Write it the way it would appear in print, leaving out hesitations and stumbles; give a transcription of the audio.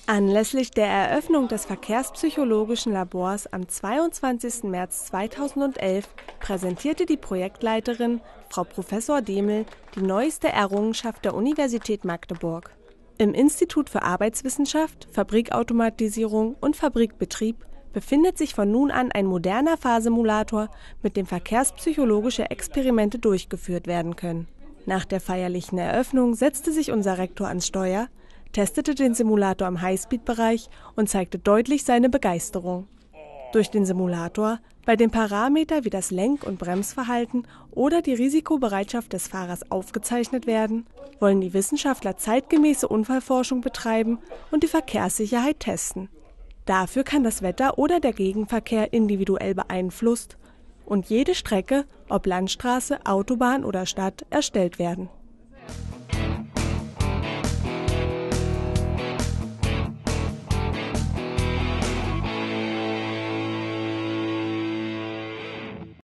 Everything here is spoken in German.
Anlässlich der Eröffnung des Verkehrspsychologischen Labors am 22. März 2011 präsentierte die Projektleiterin, Frau Professor Demel, die neueste Errungenschaft der Universität Magdeburg. Im Institut für Arbeitswissenschaft, Fabrikautomatisierung und Fabrikbetrieb befindet sich von nun an ein moderner Fahrsimulator, mit dem verkehrspsychologische Experimente durchgeführt werden können. Nach der feierlichen Eröffnung setzte sich unser Rektor ans Steuer, testete den Simulator im Highspeed-Bereich und zeigte deutlich seine Begeisterung. Durch den Simulator, bei dem Parameter wie das Lenk- und Bremsverhalten oder die Risikobereitschaft des Fahrers aufgezeichnet werden, wollen die Wissenschaftler zeitgemäße Unfallforschung betreiben und die Verkehrssicherheit testen. Dafür kann das Wetter oder der Gegenverkehr individuell beeinflusst und jede Strecke, ob Landstraße, Autobahn oder Stadt, erstellt werden.